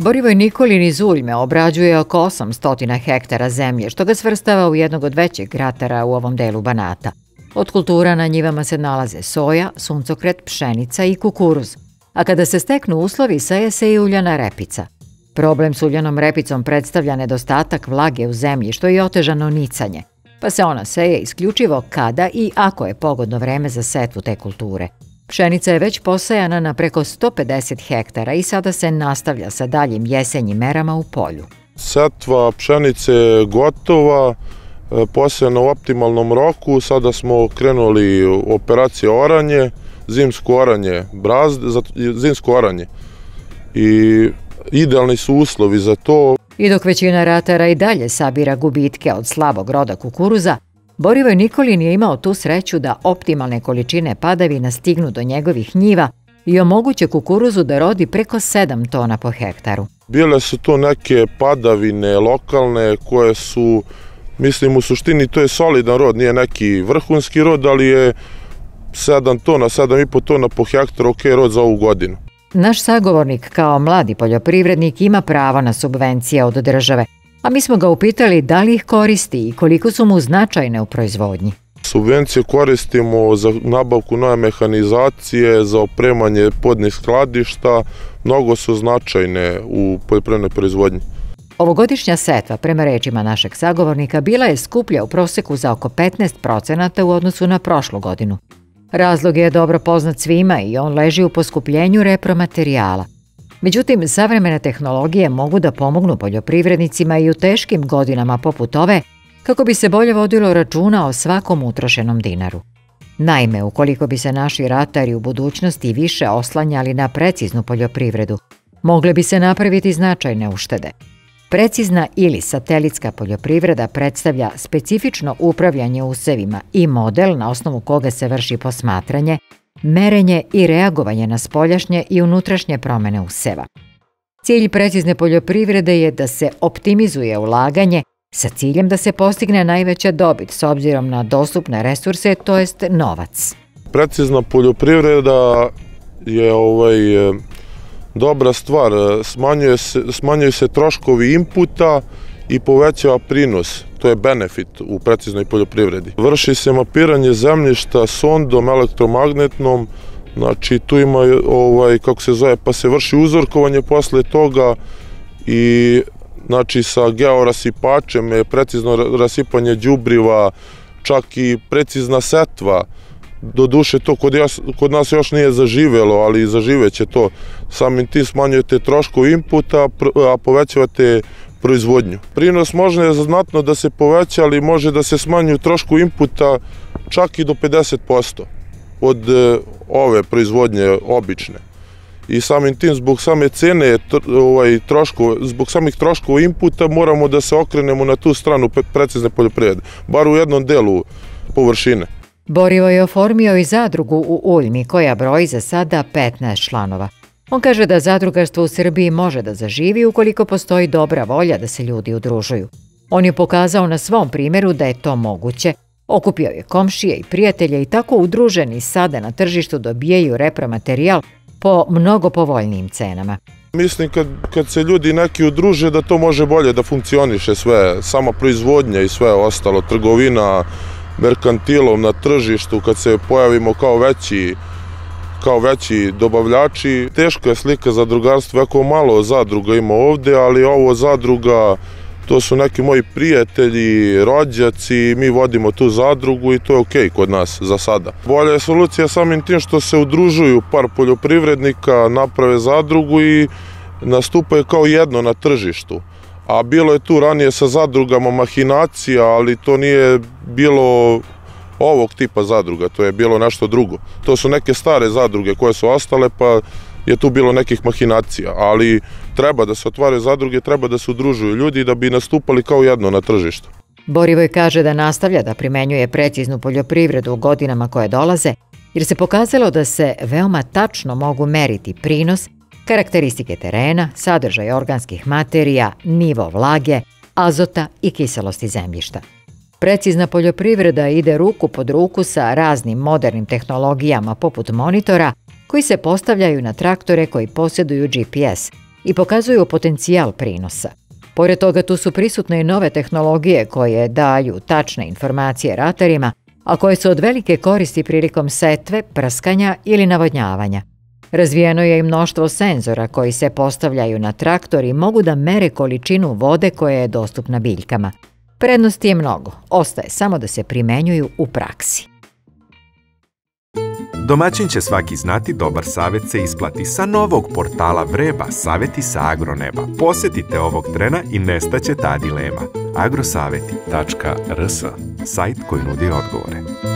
Borivoj Nikolin iz Uljme obrađuje oko 800 hektara zemlje, što ga svrstava u jednog od većih gratara u ovom delu Banata. Od kultura na njivama se nalaze soja, suncokret, pšenica i kukuruz, a kada se steknu uslovi seje se i uljana repica. Problem s uljanom repicom predstavlja nedostatak vlage u zemlji, što je otežano nicanje, pa se ona seje isključivo kada i ako je pogodno vreme za setvu te kulture. Pšenica je već posejana na preko 150 hektara i sada se nastavlja sa daljim jesenjim merama u polju. Setva pšenice je gotova, posejana u optimalnom roku. Sada smo krenuli operacije oranje, zimsko oranje i idealni su uslovi za to. I dok većina ratara i dalje sabira gubitke od slabog roda kukuruza, Borivoj Nikolin je imao tu sreću da optimalne količine padavina stignu do njegovih njiva i omoguće kukuruzu da rodi preko 7 tona po hektaru. Bile su to neke padavine lokalne koje su, mislim, u suštini to je solidan rod, nije neki vrhunski rod, ali je 7 tona, 7,5 tona po hektaru, ok rod za ovu godinu. Naš sagovornik kao mladi poljoprivrednik ima pravo na subvencije od države, a mi smo ga upitali da li ih koristi i koliko su mu značajne u proizvodnji. Subvencije koristimo za nabavku nove mehanizacije, za opremanje podnih skladišta, mnogo su značajne u poljoprivrednoj proizvodnji. Ovogodišnja setva, prema rečima našeg sagovornika, bila je skuplja u proseku za oko 15% u odnosu na prošlu godinu. Razlog je dobro poznat svima i on leži u poskupljenju repromaterijala. Međutim, savremene tehnologije mogu da pomognu poljoprivrednicima i u teškim godinama poput ove, kako bi se bolje vodilo računa o svakom utrošenom dinaru. Naime, ukoliko bi se naši ratari u budućnosti više oslanjali na preciznu poljoprivredu, mogle bi se napraviti značajne uštede. Precizna ili satelitska poljoprivreda predstavlja specifično upravljanje usevima i model na osnovu koga se vrši posmatranje, merenje i reagovanje na spoljašnje i unutrašnje promene useva. Cilj precizne poljoprivrede je da se optimizuje ulaganje sa ciljem da se postigne najveća dobit s obzirom na dostupne resurse, to jest novac. Precizna poljoprivreda je dobra stvar, smanjuju se troškovi inputa i povećava prinos, to je benefit u preciznoj poljoprivredi. Vrši se mapiranje zemljišta sondom elektromagnetnom, znači tu ima, kako se zove, pa se vrši uzorkovanje posle toga i znači sa georasipačem je precizno rasipanje đubriva, čak i precizna setva. Doduše to kod nas još nije zaživelo, ali zaživeće to. Samim tim smanjujete troškove inputa, a povećavate proizvodnju. Prinos može znatno da se poveća, ali može da se smanjuju troškovi inputa čak i do 50% od ove proizvodnje obične. I samim tim, zbog same cene, zbog samih troškova inputa, moramo da se okrenemo na tu stranu precizne poljoprivrede, bar u jednom delu površine. Borivoj je oformio i zadrugu u Uljmi, koja broji za sada 15 članova. On kaže da zadrugarstvo u Srbiji može da zaživi ukoliko postoji dobra volja da se ljudi udružuju. On je pokazao na svom primjeru da je to moguće. Okupio je komšije i prijatelje i tako udruženi sada na tržištu dobijaju repromaterijal po mnogo povoljnijim cenama. Mislim kad se ljudi neki udruže da to može bolje da funkcioniše sve, sama proizvodnja i sve ostalo, trgovina, merkantilom na tržištu, kad se pojavimo kao veći dobavljači. Teška je slika zadrugarstva, jako malo zadruga ima ovde, ali ovo zadruga, to su neki moji prijatelji, rođaci, mi vodimo tu zadrugu i to je okej kod nas za sada. Bolja je solucija samim tim što se udružuju par poljoprivrednika, naprave zadrugu i nastupaju kao jedno na tržištu. A bilo je tu ranije sa zadrugama mahinacija, ali to nije bilo ovog tipa zadruga, to je bilo nešto drugo. To su neke stare zadruge koje su ostale, pa je tu bilo nekih mahinacija, ali treba da se otvaraju zadruge, treba da se udružuju ljudi da bi nastupali kao jedno na tržištu. Borivoj kaže da nastavlja da primenjuje preciznu poljoprivredu u godinama koje dolaze, jer se pokazalo da se veoma tačno mogu meriti prinos, karakteristike terena, sadržaj organskih materija, nivo vlage, azota i kiselosti zemljišta. Precizna poljoprivreda ide ruku pod ruku sa raznim modernim tehnologijama poput monitora koji se postavljaju na traktore koji posjeduju GPS, i pokazuju potencijal prinosa. Pored toga, tu su prisutne i nove tehnologije koje daju tačne informacije ratarima, a koje su od velike koristi prilikom setve, prskanja ili navodnjavanja. Razvijeno je i mnoštvo senzora koji se postavljaju na traktor i mogu da mere količinu vode koja je dostupna biljkama. Prednosti je mnogo, ostaje samo da se primenjuju u praksi. Domaćin će svaki znati, dobar savjet se isplati. Sa novog portala Vreba, savjeti sa agroneba. Posjetite ovog trena i nestaće ta dilema. agrosaveti.rs, sajt koji nudi odgovore.